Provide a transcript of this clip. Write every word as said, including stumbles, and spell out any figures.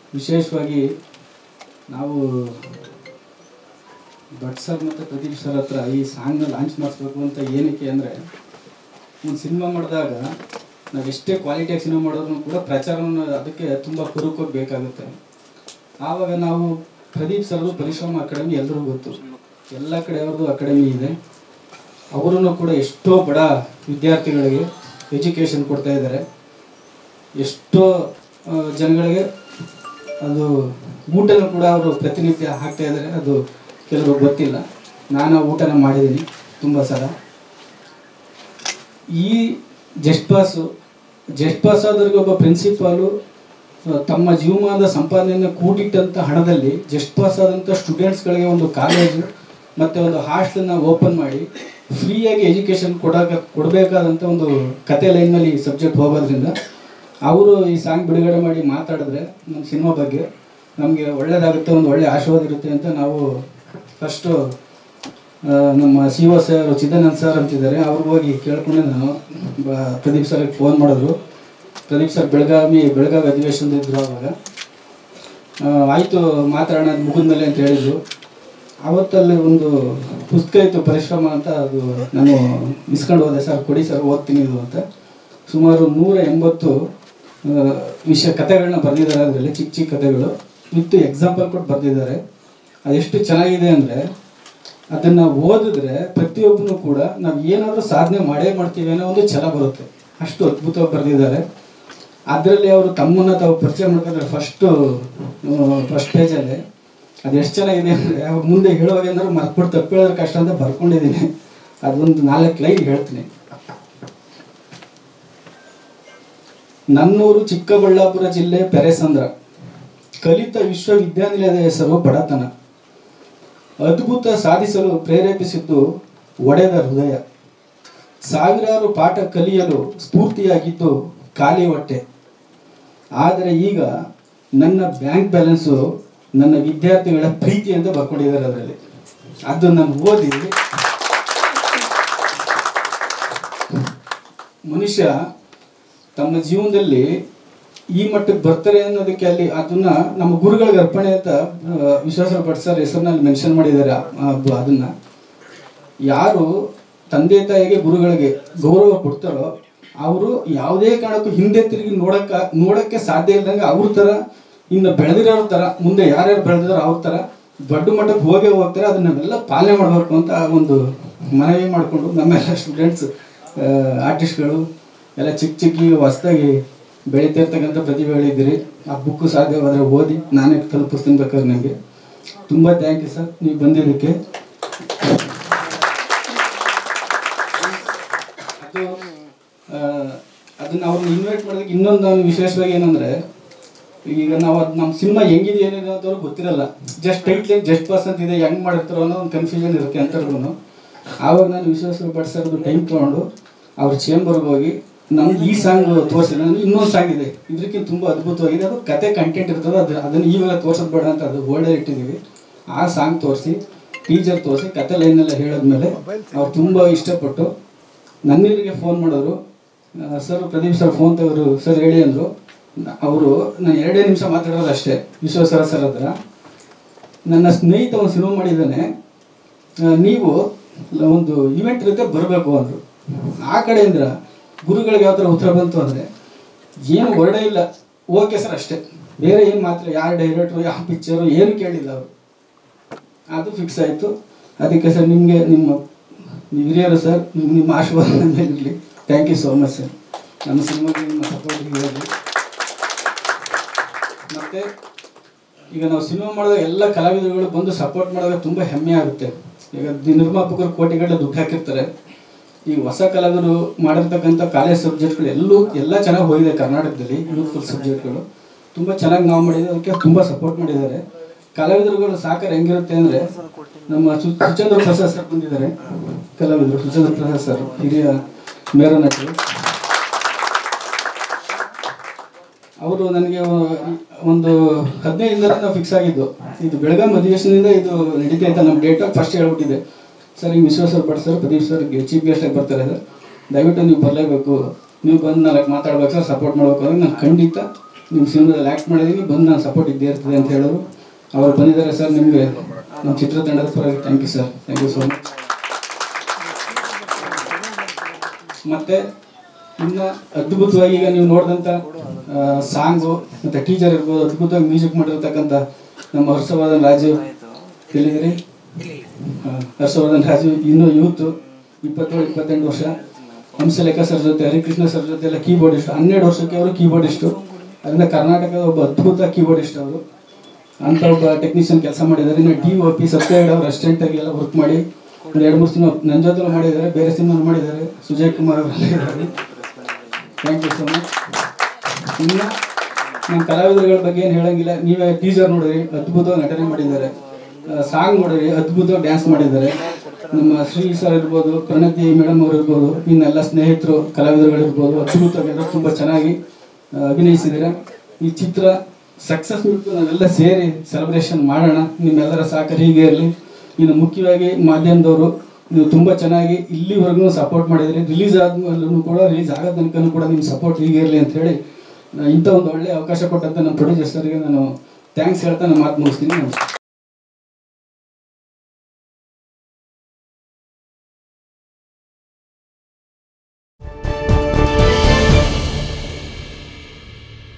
ವಿಶೇಷವಾಗಿ ನಾವು ಭಟ್ ಸರ್ ಮತ್ತು ಪ್ರದೀಪ್ ಸರ್ ಹತ್ರ ಈ ಸಾಂಗ್ನ ಲಾಂಚ್ ಮಾಡಿಸ್ಬೇಕು ಅಂತ ಏನಕ್ಕೆ ಅಂದರೆ, ಒಂದು ಸಿನಿಮಾ ಮಾಡಿದಾಗ ನಾವು ಎಷ್ಟೇ ಕ್ವಾಲಿಟಿಯಾಗಿ ಸಿನಿಮಾ ಮಾಡೋದ್ರೂ ಕೂಡ ಪ್ರಚಾರವನ್ನು ಅದಕ್ಕೆ ತುಂಬ ಕುರುಕೋಗಿ ಬೇಕಾಗುತ್ತೆ. ಆವಾಗ ನಾವು ಪ್ರದೀಪ್ ಸರ್ದು ಪರಿಶ್ರಮ ಅಕಾಡೆಮಿ ಎಲ್ಲರಿಗೂ ಗೊತ್ತು, ಎಲ್ಲ ಕಡೆ ಅವ್ರದ್ದು ಅಕಾಡೆಮಿ ಇದೆ. ಅವರೂ ಕೂಡ ಎಷ್ಟೋ ಬಡ ವಿದ್ಯಾರ್ಥಿಗಳಿಗೆ ಎಜುಕೇಷನ್ ಕೊಡ್ತಾ ಇದ್ದಾರೆ. ಎಷ್ಟೋ ಜನಗಳಿಗೆ ಅದು ಊಟನೂ ಕೂಡ ಅವರು ಪ್ರತಿನಿತ್ಯ ಹಾಕ್ತಾ ಇದ್ದಾರೆ. ಅದು ಕೆಲವರು ಗೊತ್ತಿಲ್ಲ. ನಾನು ಊಟನ ಮಾಡಿದ್ದೀನಿ ತುಂಬ ಸಲ. ಈ ಜಸ್ಟ್ ಪಾಸು ಜಸ್ಟ್ ಪಾಸ್ ಆದವ್ರಿಗೆ ಒಬ್ಬ ಪ್ರಿನ್ಸಿಪಾಲು ತಮ್ಮ ಜೀವಮಾನದ ಸಂಪಾದನೆಯನ್ನು ಕೂಡಿಟ್ಟಂಥ ಹಣದಲ್ಲಿ ಜಸ್ಟ್ ಪಾಸ್ ಆದಂಥ ಸ್ಟೂಡೆಂಟ್ಸ್ಗಳಿಗೆ ಒಂದು ಕಾಲೇಜು ಮತ್ತು ಒಂದು ಹಾಸ್ಟೆಲನ್ನ ಓಪನ್ ಮಾಡಿ ಫ್ರೀಯಾಗಿ ಎಜುಕೇಷನ್ ಕೊಡೋಕೆ ಕೊಡಬೇಕಾದಂಥ ಒಂದು ಕತೆ ಲೈನ್ನಲ್ಲಿ ಸಬ್ಜೆಕ್ಟ್ ಹೋಗೋದ್ರಿಂದ ಅವರು ಈ ಸಾಂಗ್ ಬಿಡುಗಡೆ ಮಾಡಿ ಮಾತಾಡಿದ್ರೆ ನಮ್ಮ ಸಿನಿಮಾ ಬಗ್ಗೆ ನಮಗೆ ಒಳ್ಳೆಯದಾಗುತ್ತೆ, ಒಂದು ಒಳ್ಳೆಯ ಆಶೀರ್ವಾದ ಇರುತ್ತೆ ಅಂತ ನಾವು ಫಸ್ಟು ನಮ್ಮ C O sir Chidanand sir ಅಂತಿದ್ದಾರೆ, ಅವ್ರಿಗೆ ಹೋಗಿ ಕೇಳ್ಕೊಂಡೆ ನಾನು ಪ್ರದೀಪ್ ಸರ್ಗೆ ಫೋನ್ ಮಾಡಿದ್ರು. ಪ್ರದೀಪ್ ಸರ್ ಬೆಳಗಾವಿ ಬೆಳಗಾವಿ ಅಧಿವೇಶನದಿದ್ದರು. ಆವಾಗ ಆಯಿತು ಮಾತಾಡೋಣ ಮುಗಿದ ಮೇಲೆ ಅಂತ ಹೇಳಿದ್ರು. ಆವತ್ತಲ್ಲಿ ಒಂದು ಪುಸ್ತಕ ಇತ್ತು ಪರಿಶ್ರಮ ಅಂತ, ಅದು ನಾನು ಇಸ್ಕೊಂಡು ಹೋದೆ. ಸರ್ ಕೊಡಿ ಸರ್ ಓದ್ತೀನಿ ಇದು ಅಂತ. ಸುಮಾರು ನೂರ ಎಂಬತ್ತು ವಿಷಯ ಕಥೆಗಳನ್ನ ಬರೆದಿದ್ದಾರೆ. ಅದರಲ್ಲಿ ಚಿಕ್ಕ ಚಿಕ್ಕ ಕಥೆಗಳು ವಿತ್ ಎಕ್ಸಾಂಪಲ್ ಕೊಟ್ಟು ಬರೆದಿದ್ದಾರೆ. ಅದೆಷ್ಟು ಚೆನ್ನಾಗಿದೆ ಅಂದರೆ ಅದನ್ನು ಓದಿದ್ರೆ ಪ್ರತಿಯೊಬ್ಬನು ಕೂಡ ನಾವು ಏನಾದರೂ ಸಾಧನೆ ಮಾಡೇ ಮಾಡ್ತೀವಿ ಅನ್ನೋ ಒಂದು ಛಲ ಬರುತ್ತೆ. ಅಷ್ಟು ಅದ್ಭುತವಾಗಿ ಬರೆದಿದ್ದಾರೆ. ಅದರಲ್ಲಿ ಅವರು ತಮ್ಮನ್ನು ತಾವು ಪರಿಚಯ ಮಾಡ್ಕೊಂಡ್ರೆ ಫಸ್ಟು ಫಸ್ಟ್ ಪೇಜಲ್ಲಿ ಅದು ಎಷ್ಟು ಚೆನ್ನಾಗಿದೆ ಅಂದರೆ, ಅವಾಗ ಮುಂದೆ ಹೇಳುವಾಗ ಏನಾದ್ರು ಮರ್ಕೊಟ್ಟು ತಪ್ಪು ಹೇಳೋದ್ರ ಕಷ್ಟ ಅಂತ ಬರ್ಕೊಂಡಿದ್ದೀನಿ. ಅದೊಂದು ನಾಲ್ಕು ಲೈನ್ ಹೇಳ್ತೀನಿ. ನನ್ನೂರು ಚಿಕ್ಕಬಳ್ಳಾಪುರ ಜಿಲ್ಲೆ ಪೆರೆಸಂದ್ರ. ಕಲಿತ ವಿಶ್ವವಿದ್ಯಾನಿಲಯದ ಹೆಸರು ಬಡತನ. ಅದ್ಭುತ ಸಾಧಿಸಲು ಪ್ರೇರೇಪಿಸಿದ್ದು ಒಡೆದ ಹೃದಯ. ಸಾವಿರಾರು ಪಾಠ ಕಲಿಯಲು ಸ್ಫೂರ್ತಿಯಾಗಿದ್ದು ಖಾಲಿ ಹೊಟ್ಟೆ. ಆದರೆ ಈಗ ನನ್ನ ಬ್ಯಾಂಕ್ ಬ್ಯಾಲೆನ್ಸು ನನ್ನ ವಿದ್ಯಾರ್ಥಿಗಳ ಪ್ರೀತಿ ಅಂತ ಬರ್ಕೊಂಡಿದ್ದಾರೆ ಅದರಲ್ಲಿ. ಅದು ನಾನು ಓದಿ ಮನುಷ್ಯ ತಮ್ಮ ಜೀವನದಲ್ಲಿ ಈ ಮಟ್ಟಕ್ಕೆ ಬರ್ತಾರೆ ಅನ್ನೋದಕ್ಕೆ ಅಲ್ಲಿ ಅದನ್ನ ನಮ್ಮ ಗುರುಗಳಿಗೆ ಅರ್ಪಣೆ ಅಂತ ವಿಶ್ವೇಶ್ವರ ಭಟ್ ಸರ್ ಹೆಸರಿನಲ್ಲಿ ಮೆನ್ಷನ್ ಮಾಡಿದ್ದಾರೆ. ಅದನ್ನ ಯಾರು ತಂದೆ ತಾಯಿಗೆ ಗುರುಗಳಿಗೆ ಗೌರವ ಕೊಡ್ತಾರೋ ಅವರು ಯಾವುದೇ ಕಾರಣಕ್ಕೂ ಹಿಂದೆ ತಿರುಗಿ ನೋಡಕ್ಕ ನೋಡಕ್ಕೆ ಸಾಧ್ಯ ಇಲ್ದಂಗೆ ಅವ್ರ ಥರ ಇನ್ನು ಬೆಳೆದಿರೋರ ಥರ ಮುಂದೆ ಯಾರ್ಯಾರು ಬೆಳೆದಿರೋ ಅವ್ರ ಥರ ದೊಡ್ಡ ಮಟ್ಟಕ್ಕೆ ಹೋಗೇ ಹೋಗ್ತಾರೆ. ಅದನ್ನೆಲ್ಲ ಪಾಲನೆ ಮಾಡಬೇಕು ಅಂತ ಒಂದು ಮನವಿ ಮಾಡಿಕೊಂಡು ನಮ್ಮೆಲ್ಲ ಸ್ಟೂಡೆಂಟ್ಸ್ ಆರ್ಟಿಸ್ಟ್ಗಳು ಎಲ್ಲ ಚಿಕ್ಕ ಚಿಕ್ಕ ಹೊಸದಾಗಿ ಬೆಳೀತಿರ್ತಕ್ಕಂಥ ಪ್ರತಿಭೆಗಳಿದ್ದೀರಿ. ಆ ಬುಕ್ಕು ಸಾಧ್ಯವಾದರೆ ಓದಿ, ನಾನೇ ತಲುಪಿಸ್ತೀನಿ ಬೇಕಾದ್ರೆ ನನಗೆ. ತುಂಬ ಥ್ಯಾಂಕ್ ಯು ಸರ್ ನೀವು ಬಂದಿದ್ದಕ್ಕೆ. ಅದು ಅದನ್ನು ಅವ್ರನ್ನ ಇನ್ವೈಟ್ ಮಾಡೋದಕ್ಕೆ ಇನ್ನೊಂದು ನಾನು ವಿಶೇಷವಾಗಿ ಏನಂದರೆ, ಈಗ ನಾವು ಅದು ನಮ್ಮ ಸಿನಿಮಾ ಹೆಂಗಿದೆ ಏನಿದೆ ಅಂತವ್ರಿಗೆ ಗೊತ್ತಿರಲ್ಲ. ಜಸ್ಟ್ ಟೈಟ್ಲಿ ಜಸ್ಟ್ ಪಾಸ್ ಅಂತಿದೆ, ಹೆಂಗೆ ಮಾಡಿರ್ತಾರೋ ಅನ್ನೋ ಒಂದು ಕನ್ಫ್ಯೂಷನ್ ಇರುತ್ತೆ ಅಂತರ್ಗೂ. ಆವಾಗ ನಾನು ವಿಶ್ವೇಶ್ವರ ಭಟ್ ಸರ್ದು ಟೈಮ್ ತೊಗೊಂಡು ಅವ್ರ ಚೇಂಬರ್ಗೆ ಹೋಗಿ ನಮ್ಗೆ ಈ ಸಾಂಗ್ ತೋರಿಸಿಲ್ಲ, ನನಗೆ ಇನ್ನೊಂದು ಸಾಂಗ್ ಇದೆ ಇದಕ್ಕಿಂತ ತುಂಬ ಅದ್ಭುತವಾಗಿದೆ, ಅದು ಕತೆ ಕಂಟೆಂಟ್ ಇರ್ತದೆ, ಅದು ಅದನ್ನು ಇವಾಗ ತೋರ್ಸೋದು ಬೇಡ ಅಂತ ಅದು ಹೋಲ್ಡರ್ ಇಟ್ಟಿದ್ದೀವಿ. ಆ ಸಾಂಗ್ ತೋರಿಸಿ ಟೀಚರ್ ತೋರಿಸಿ ಕತೆ ಲೈನೆಲ್ಲ ಹೇಳಿದ್ಮೇಲೆ ಅವ್ರು ತುಂಬ ಇಷ್ಟಪಟ್ಟು ನನ್ನೀರಿಗೆ ಫೋನ್ ಮಾಡೋರು. ಸರ್ ಪ್ರದೀಪ್ ಸರ್ ಫೋನ್ ತೆಗೆದ್ರು, ಸರ್ ಹೇಳಿ ಅಂದರು. ಅವರು ನಾನು ಎರಡೇ ನಿಮಿಷ ಮಾತಾಡೋದು ಅಷ್ಟೇ ವಿಶ್ವೇಶ್ವರ ಸರ್ ಹತ್ರ. ನನ್ನ ಸ್ನೇಹಿತ ಒಂದು ಸಿನಿಮಾ ಮಾಡಿದ್ದಾನೆ, ನೀವು ಒಂದು ಇವೆಂಟ್ ಇರುತ್ತೆ ಬರಬೇಕು ಅಂದರು. ಆ ಕಡೆಯಿಂದ ಗುರುಗಳಿಗೆ ಯಾವ ಥರ ಉತ್ತರ ಬಂತು ಅಂದರೆ, ಏನು ಹೊರಡೇ ಇಲ್ಲ, ಓಕೆ ಸರ್ ಅಷ್ಟೇ, ಬೇರೆ ಏನು ಮಾತ್ರ ಯಾರು ಡೈರೆಕ್ಟ್ರು ಯಾವ ಪಿಕ್ಚರು ಏನು ಕೇಳಿಲ್ಲ ಅವರು. ಅದು ಫಿಕ್ಸ್ ಆಯಿತು. ಅದಕ್ಕೆ ಸರ್ ನಿಮಗೆ ನಿಮ್ಮ ಹಿರಿಯರು ಸರ್ ನಿಮ್ಮ ಆಶೀರ್ವಾದ ನನ್ನ ಮೇಲೆ ಇರಲಿ. Thank you so much sir. ನಮ್ಮ ಸಿನಿಮಾಗೆ ನಿಮ್ಮ ಸಪೋರ್ಟ್ ಇರೋದು. ಮತ್ತು ಈಗ ನಾವು ಸಿನಿಮಾ ಮಾಡಿದಾಗ ಎಲ್ಲ ಕಲಾವಿದರುಗಳು ಬಂದು ಸಪೋರ್ಟ್ ಮಾಡಿದಾಗ ತುಂಬ ಹೆಮ್ಮೆ ಆಗುತ್ತೆ. ಈಗ ನಿರ್ಮಾಪಕರು ಕೋಟಿಗಟ್ಟಲೆ ದುಡ್ಡು ಹಾಕಿರ್ತಾರೆ. ಈ ಹೊಸ ಕಲಾವಿದರು ಮಾಡಿರ್ತಕ್ಕಂಥ ಕಾಲೇಜ್ ಸಬ್ಜೆಕ್ಟ್ಗಳು ಎಲ್ಲೂ ಎಲ್ಲ ಚೆನ್ನಾಗಿ ಹೋಗಿದೆ ಕರ್ನಾಟಕದಲ್ಲಿ. ಯೂತ್ಫುಲ್ ಸಬ್ಜೆಕ್ಟ್ಗಳು ತುಂಬ ಚೆನ್ನಾಗಿ ನಾವು ಮಾಡಿದ್ದೀವಿ, ಅದಕ್ಕೆ ತುಂಬ ಸಪೋರ್ಟ್ ಮಾಡಿದ್ದಾರೆ. ಕಲಾವಿದರುಗಳು ಸಾಕಾರ ಹೆಂಗಿರುತ್ತೆ ಅಂದರೆ, ನಮ್ಮ ಸು ಸುಚಂದ್ರ ಪ್ರಸಾದ್ ಸರ್ ಬಂದಿದ್ದಾರೆ, ಕಲಾವಿದರು ಸುಚಂದ್ರ ಪ್ರಸಾದ್ ಸರ್ ಹಿರಿಯ ಮೇರ ನಟರು. ಅವರು ನನಗೆ ಒಂದು ಹದಿನೈದರಿಂದ ನಾವು ಫಿಕ್ಸ್ ಆಗಿದ್ದು, ಇದು ಬೆಳಗಾವಿ ಅಧಿವೇಶನದಿಂದ ಇದು ನಡೀತಾ ಇತ್ತು. ನಮ್ಮ ಡೇಟ್ ಫಸ್ಟ್ ಹೇಳ್ಬಿಟ್ಟಿದೆ, ಸರ್ ಹಿಂಗೆ ವಿಶ್ವೇಶ್ವರ ಭಟ್ ಸರ್ ಪ್ರದೀಪ್ ಸರ್ಗೆ ಚೀಫ್ ಗೆಸ್ಟಾಗಿ ಬರ್ತಾರೆ ಸರ್, ದಯವಿಟ್ಟು ನೀವು ಬರಲೇಬೇಕು, ನೀವು ಬಂದು ನಾಲ್ಕು ಮಾತಾಡ್ಬೇಕು ಸರ್, ಸಪೋರ್ಟ್ ಮಾಡಬೇಕು ಅಂದರೆ ನಾನು ಖಂಡಿತ ನಿಮ್ಮ ಸಿನಿಮಾದಲ್ಲಿ ಆ್ಯಕ್ಟ್ ಮಾಡಿದ್ದೀನಿ, ಬಂದು ನಾನು ಸಪೋರ್ಟ್ ಇದ್ದೇ ಇರ್ತದೆ ಅಂತ ಹೇಳೋರು. ಅವ್ರು ಬಂದಿದ್ದಾರೆ ಸರ್. ನಿಮಗೆ ನಮ್ಮ ಚಿತ್ರತಂಡದ ಪರವಾಗಿ thank you sir, thank you so much. ಮತ್ತು ಇನ್ನು ಅದ್ಭುತವಾಗಿ ಈಗ ನೀವು ನೋಡಿದಂಥ ಸಾಂಗು ಮತ್ತು ಟೀಚರ್ ಇರ್ಬೋದು, ಅದ್ಭುತವಾಗಿ ಮ್ಯೂಸಿಕ್ ಮಾಡಿರ್ತಕ್ಕಂಥ ನಮ್ಮ ಹರ್ಷವರ್ಧನ್ ರಾಜು ಹೇಳಿದಿರಿ. ಹರ್ಷವರ್ಧನ್ ರಾಜು ಇನ್ನೂ ಯೂತು, ಇಪ್ಪತ್ತೇಳು ಇಪ್ಪತ್ತೆಂಟು ವರ್ಷ. ಹಂಸಲೇಖ ಸರ್ ಜೊತೆ, ಹರಿಕೃಷ್ಣ ಸರ್ ಜೊತೆ ಎಲ್ಲ ಕೀಬೋರ್ಡಿಸ್ಟು. ಹನ್ನೆರಡು ವರ್ಷಕ್ಕೆ ಅವರು ಕೀಬೋರ್ಡಿಸ್ಟು. ಅದರಿಂದ ಕರ್ನಾಟಕದ ಒಬ್ಬ ಅದ್ಭುತ ಕೀಬೋರ್ಡಿಸ್ಟ್ ಅವರು. ಅಂಥ ಒಬ್ಬ ಟೆಕ್ನಿಷಿಯನ್ ಕೆಲಸ ಮಾಡಿದ್ದಾರೆ. ಇನ್ನು ಡಿ ಒ ಪಿ ಸತ್ಯಗೌಡ ಅವರು ಅಸಿಸ್ಟೆಂಟಾಗಿ ಎಲ್ಲ ವರ್ಕ್ ಮಾಡಿ ಒಂದು ಎರಡು ಮೂರು ಸಿನಿಮಾ ನನ್ನ ಜೊತೆ ಮಾಡಿದ್ದಾರೆ, ಬೇರೆ ಸಿನಿಮಾ ಮಾಡಿದ್ದಾರೆ. ಸುಜಯ್ ಕುಮಾರ್ ಅವರೆಲ್ಲ ಇದ್ದಾರೆ. Thank you so much. ಇನ್ನು ನಮ್ಮ ಕಲಾವಿದರುಗಳ ಬಗ್ಗೆ ಏನು ಹೇಳೋಂಗಿಲ್ಲ. ನೀವೇ ಟೀಸರ್ ನೋಡಿರಿ, ಅದ್ಭುತವಾಗಿ ನಟನೆ ಮಾಡಿದ್ದಾರೆ. ಸಾಂಗ್ ನೋಡಿರಿ, ಅದ್ಭುತವಾಗಿ ಡ್ಯಾನ್ಸ್ ಮಾಡಿದ್ದಾರೆ. ನಮ್ಮ ಶ್ರೀ ಸರ್ ಇರ್ಬೋದು, ಪ್ರಣತಿ ಮೇಡಮ್ ಅವರು ಇರ್ಬೋದು, ಇನ್ನೆಲ್ಲ ಸ್ನೇಹಿತರು ಕಲಾವಿದರುಗಳಿರ್ಬೋದು, ಅದ್ಭುತವಾಗಿ ತುಂಬ ಚೆನ್ನಾಗಿ ಅಭಿನಯಿಸಿದ್ದೀರಾ. ಈ ಚಿತ್ರ ಸಕ್ಸಸ್ ಬಿಟ್ಟು ನಾವೆಲ್ಲ ಸೇರಿ ಸೆಲೆಬ್ರೇಷನ್ ಮಾಡೋಣ. ನಿಮ್ಮೆಲ್ಲರ ಸಹಕಾರ ಹೀಗೆ ಇರಲಿ. ಇನ್ನು ಮುಖ್ಯವಾಗಿ ಮಾಧ್ಯಮದವರು ನೀವು ತುಂಬ ಚೆನ್ನಾಗಿ ಇಲ್ಲಿವರೆಗೂ ಸಪೋರ್ಟ್ ಮಾಡಿದಿರಿ. ರಿಲೀಸ್ ಆದ್ಮೇಲೂ ಕೂಡ, ರಿಲೀಸ್ ಆಗೋ ತನಕನೂ ಕೂಡ ನಿಮ್ಮ ಸಪೋರ್ಟ್ ಹೀಗೆ ಇರಲಿ ಅಂತ ಹೇಳಿ ಇಂಥ ಒಂದು ಒಳ್ಳೆಯ ಅವಕಾಶ ಕೊಟ್ಟಂತ ನಮ್ಮ ಪ್ರೊಡ್ಯೂಸರ್ಸ್ಗೆ ನಾನು ಥ್ಯಾಂಕ್ಸ್ ಹೇಳ್ತಾ ನಾನು ಮಾತು ಮುಗಿಸ್ತೀನಿ. ನಮಸ್ಕಾರ.